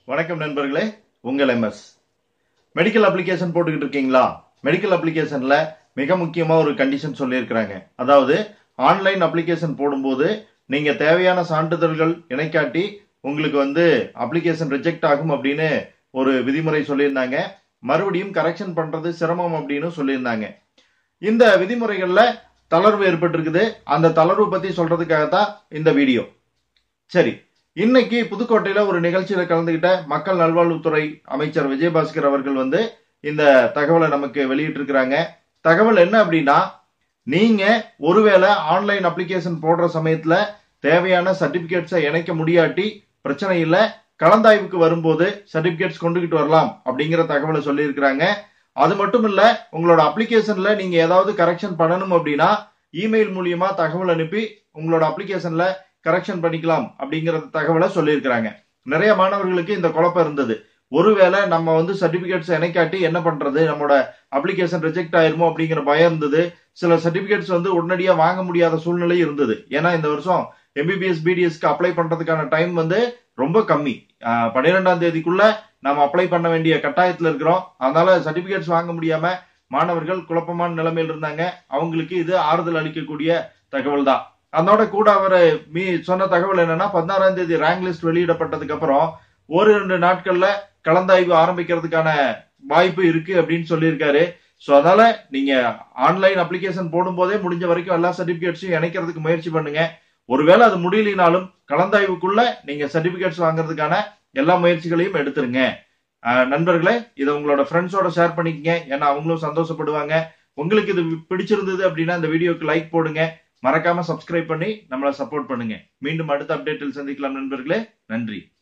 வணக்கம் நண்பர்களே, உங்கள் எம்எஸ். மெடிக்கல் அப்ளிகேஷன் போட்டுக்கிட்டு இருக்கீங்களா? மெடிக்கல் அப்ளிகேஷன்ல மிக முக்கியமா ஒரு கண்டிஷன் சொல்லியிருக்கிறாங்க. அதாவது ஆன்லைன் அப்ளிகேஷன் போடும்போது நீங்க தேவையான சான்றிதழ்கள் இணைக்காட்டி உங்களுக்கு அப்ளிகேஷன் ரிஜெக்ட் ஆகும் அப்படின்னு ஒரு விதிமுறை சொல்லியிருந்தாங்க. மறுபடியும் கரெக்ஷன் பண்றது சிரமம் அப்படின்னு சொல்லியிருந்தாங்க. இந்த விதிமுறைகள்ல தளர்வு ஏற்பட்டிருக்குது. அந்த தளர்வு பத்தி சொல்றதுக்காகத்தான் இந்த வீடியோ. சரி, இன்னைக்கு புதுக்கோட்டையில ஒரு நிகழ்ச்சியில கலந்துகிட்ட மக்கள் நல்வாழ்வுத்துறை அமைச்சர் விஜயபாஸ்கர் அவர்கள் இந்த தகவலை நமக்கு வெளியிட்டு இருக்கிறாங்க. தகவல் என்ன அப்படின்னா, நீங்க ஒருவேளை ஆன்லைன் அப்ளிகேஷன் போடுற சமயத்துல தேவையான சர்டிபிகேட்ஸை இணைக்க முடியாட்டி பிரச்சனை இல்ல, கலந்தாய்வுக்கு வரும்போது சர்டிபிகேட்ஸ் கொண்டுகிட்டு வரலாம் அப்படிங்கிற தகவலை சொல்லி இருக்கிறாங்க. அது மட்டும் இல்ல, உங்களோட அப்ளிகேஷன்ல நீங்க ஏதாவது கரெக்ஷன் பண்ணணும் அப்படின்னா இமெயில் மூலியமா தகவல் அனுப்பி உங்களோட அப்ளிகேஷன்ல கரெக்ஷன் பண்ணிக்கலாம் அப்படிங்கிற தகவலை சொல்லியிருக்கிறாங்க. நிறைய மாணவர்களுக்கு இந்த குழப்பம் இருந்தது. ஒருவேளை நம்ம சர்டிபிகேட்ஸ் இணைக்காட்டி என்ன பண்றது, நம்மளோட அப்ளிகேஷன் ரிஜெக்ட் ஆயிருமோ அப்படிங்கிற பயம் இருந்தது. சில சர்டிபிகேட்ஸ் உடனடியா வாங்க முடியாத சூழ்நிலை இருந்தது. ஏன்னா இந்த வருஷம் எம்பிபிஎஸ் பிடிஎஸ்க்கு அப்ளை பண்றதுக்கான டைம் ரொம்ப கம்மி. 12ஆம் தேதிக்குள்ள நம்ம அப்ளை பண்ண வேண்டிய கட்டாயத்துல இருக்கிறோம். அதனால சர்டிபிகேட்ஸ் வாங்க முடியாம மாணவர்கள் குழப்பமான நிலைமையில் இருந்தாங்க. அவங்களுக்கு இது ஆறுதல் அளிக்கக்கூடிய தகவல் தான். அதோட கூட அவர் சொன்ன தகவல் என்னன்னா, 16ஆம் தேதி ரேங்க் லிஸ்ட் வெளியிடப்பட்டதுக்கு அப்புறம் ஒரு 2 நாட்கள்ல கலந்தாய்வு ஆரம்பிக்கிறதுக்கான வாய்ப்பு இருக்கு அப்படின்னு சொல்லியிருக்காரு. சோ அதனால நீங்க ஆன்லைன் அப்ளிகேஷன் போடும்போதே முடிஞ்ச வரைக்கும் எல்லா சர்டிபிகேட்ஸையும் இணைக்கிறதுக்கு முயற்சி பண்ணுங்க. ஒருவேளை அது முடியலினாலும் கலந்தாய்வுக்குள்ள நீங்க சர்டிபிகேட்ஸ் வாங்குறதுக்கான எல்லா முயற்சிகளையும் எடுத்துருங்க. நண்பர்களே, இதை உங்களோட ஃப்ரெண்ட்ஸோட ஷேர் பண்ணிக்கங்க. ஏன்னா அவங்களும் சந்தோஷப்படுவாங்க. உங்களுக்கு இது பிடிச்சிருந்தது அப்படின்னா இந்த வீடியோக்கு லைக் போடுங்க. மறக்காம சப்ஸ்கிரைப் பண்ணி நம்மளை சப்போர்ட் பண்ணுங்க. மீண்டும் அடுத்த அப்டேட்டில் சந்திக்கலாம் நண்பர்களே. நன்றி.